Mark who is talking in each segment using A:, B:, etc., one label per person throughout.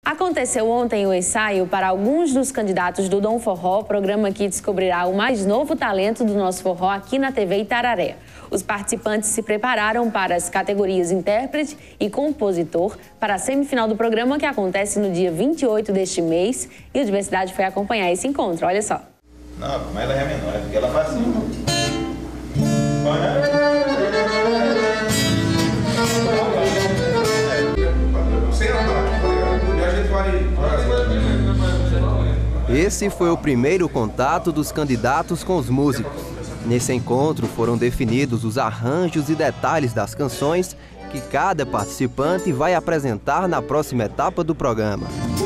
A: Aconteceu ontem o ensaio para alguns dos candidatos do Dom Forró, programa que descobrirá o mais novo talento do nosso forró aqui na TV Itararé. Os participantes se prepararam para as categorias intérprete e compositor para a semifinal do programa, que acontece no dia 28 deste mês, e a Diversidade foi acompanhar esse encontro. Olha só.
B: Não, mas ela é menor, é porque ela faz assim.
C: Esse foi o primeiro contato dos candidatos com os músicos. Nesse encontro foram definidos os arranjos e detalhes das canções que cada participante vai apresentar na próxima etapa do programa.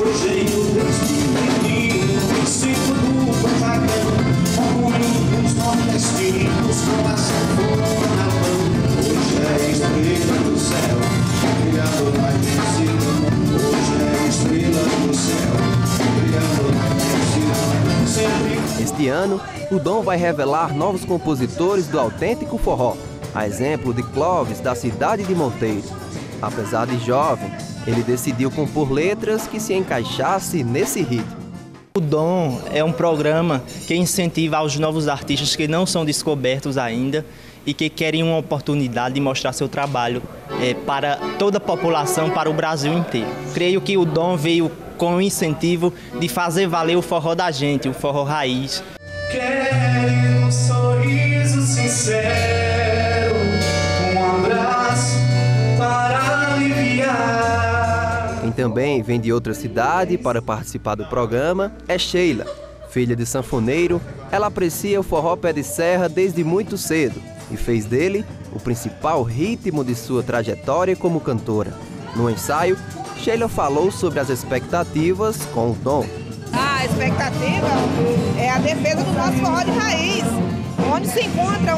C: Este ano, o Dom vai revelar novos compositores do autêntico forró, a exemplo de Clóvis, da cidade de Monteiro. Apesar de jovem, ele decidiu compor letras que se encaixassem nesse ritmo.
D: O Dom é um programa que incentiva os novos artistas que não são descobertos ainda e que querem uma oportunidade de mostrar seu trabalho para toda a população, para o Brasil inteiro. Creio que o Dom veio com o incentivo de fazer valer o forró da gente, o forró raiz.
E: Quero um sorriso sincero, um abraço para aliviar.
C: Quem também vem de outra cidade para participar do programa é Sheila. Filha de sanfoneiro, ela aprecia o forró pé de serra desde muito cedo e fez dele o principal ritmo de sua trajetória como cantora. No ensaio, Sheila falou sobre as expectativas com o Dom.
F: A expectativa é a defesa do nosso forró de raiz, onde se encontra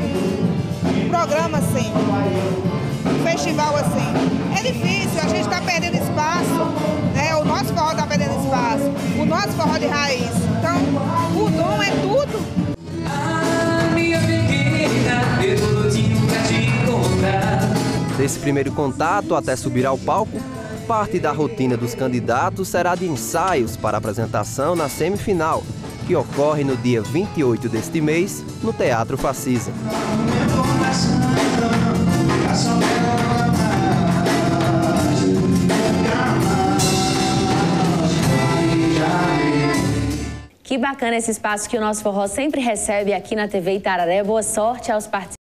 F: um programa assim, um festival assim. É difícil, a gente está perdendo espaço, né? O nosso forró está perdendo espaço, o nosso forró de raiz. Então, o Dom é tudo.
E: Minha pequena, eu tinha te encontrar.
C: Desse primeiro contato até subir ao palco, parte da rotina dos candidatos será de ensaios para apresentação na semifinal, que ocorre no dia 28 deste mês, no Teatro Facisa.
A: Que bacana esse espaço que o nosso forró sempre recebe aqui na TV Itararé. Boa sorte aos participantes.